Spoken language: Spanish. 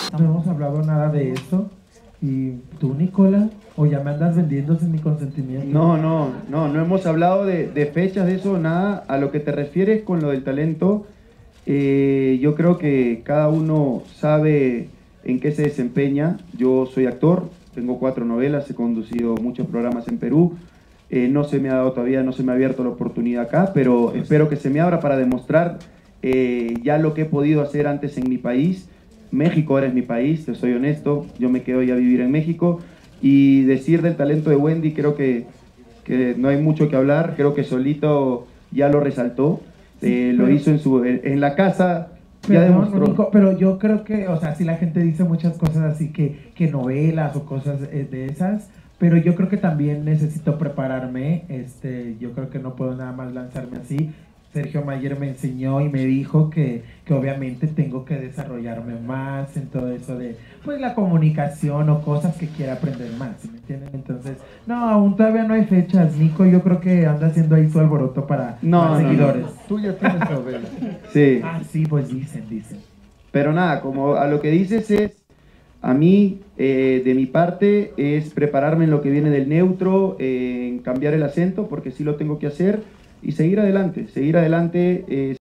No hemos hablado nada de eso. ¿Y tú, Nicola? ¿O ya me andas vendiendo sin mi consentimiento? No hemos hablado de fechas, de eso, nada. A lo que te refieres con lo del talento, yo creo que cada uno sabe en qué se desempeña. Yo soy actor, tengo 4 novelas, he conducido muchos programas en Perú. No se me ha dado todavía, no se me ha abierto la oportunidad acá, pero espero que se me abra para demostrar ya lo que he podido hacer antes en mi país. México ahora es mi país, te soy honesto, yo me quedo ya a vivir en México. Y decir del talento de Wendy, creo que no hay mucho que hablar, creo que solito ya lo resaltó, Sí, lo hizo en la casa, ya perdón, demostró. Nico, pero yo creo que, o sea, si la gente dice muchas cosas así que novelas o cosas de esas, pero yo creo que también necesito prepararme, yo creo que no puedo nada más lanzarme así. Sergio Mayer me enseñó y me dijo que obviamente tengo que desarrollarme más en todo eso de, pues, la comunicación o cosas que quiera aprender más, ¿sí me entienden? Entonces, no, aún todavía no hay fechas, Nico, yo creo que anda haciendo ahí su alboroto para más seguidores. Tú ya tienes novela. Sí, Ah, sí, pues dicen. pero nada, como a lo que dices es, a mí, de mi parte, es prepararme en lo que viene del neutro, en cambiar el acento, porque sí lo tengo que hacer, y seguir adelante,